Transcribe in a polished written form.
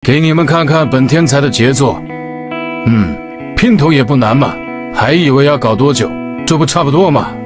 给你们看看本天才的杰作。拼头也不难嘛，还以为要搞多久，这不差不多吗？